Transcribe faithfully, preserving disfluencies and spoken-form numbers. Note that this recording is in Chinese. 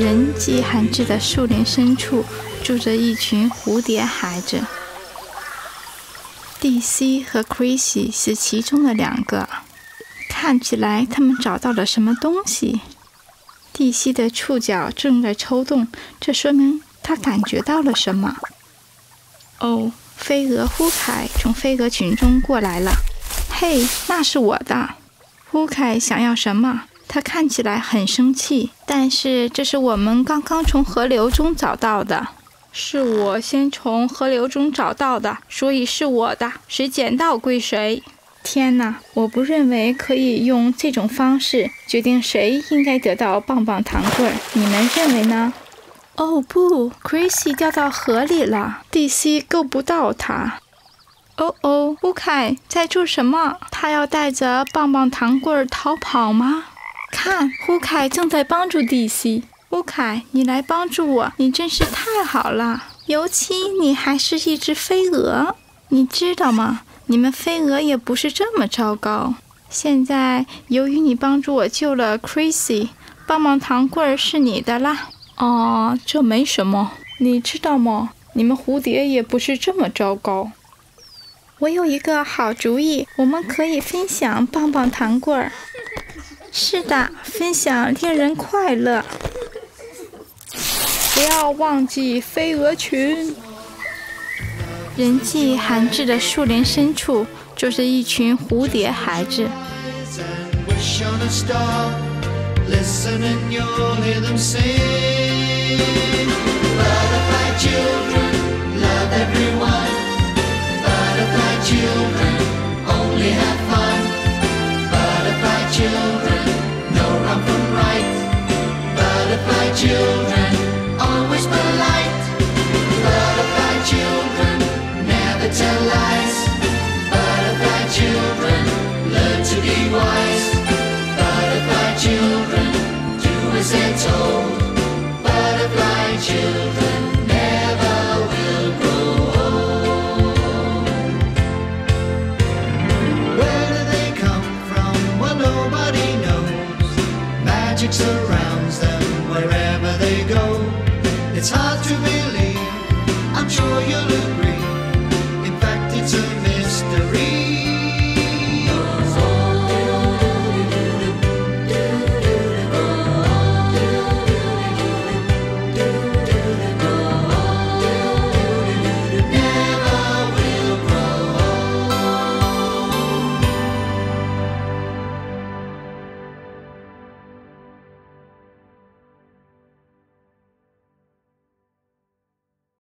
人迹罕至的树林深处，住着一群蝴蝶孩子。蒂西和 Chrissy 是其中的两个，看起来他们找到了什么东西。蒂西的触角正在抽动，这说明他感觉到了什么。哦，飞蛾呼凯从飞蛾群中过来了。嘿，那是我的。呼凯想要什么？他看起来很生气，但是这是我们刚刚从河流中找到的。是我先从河流中找到的，所以是我的，谁捡到归谁。天哪，我不认为可以用这种方式决定谁应该得到棒棒糖棍儿，你们认为呢？哦不 ，Chrissy 掉到河里了，蒂西够不到他。哦哦，乌凯在做什么？他要带着棒棒糖棍儿逃跑吗？看，乌凯正在帮助蒂西。乌凯，你来帮助我，你真是太好了。尤其你还是一只飞蛾，你知道吗？你们飞蛾也不是这么糟糕。现在由于你帮助我救了 Chrissy， 棒棒糖棍儿是你的啦。哦，这没什么，你知道吗？你们蝴蝶也不是这么糟糕。我有一个好主意，我们可以分享棒棒糖棍儿。是的，分享令人快乐。不要忘记飞蛾群。人迹罕至的树林深处，就是一群蝴蝶孩子。 Children, always polite. Butterfly children, never tell lies. Butterfly children, learn to be wise. Butterfly children, do as they're told.